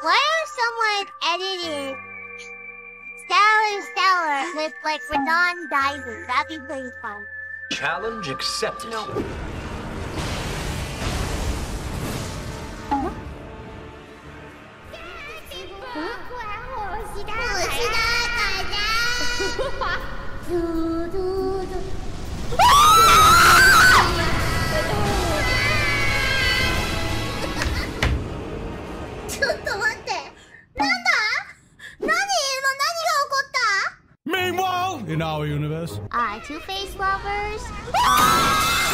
What if someone edited Stellar with like Renan diving? That'd be pretty fun. Challenge accepted. No. Meanwhile, in our universe, Two-Face lovers.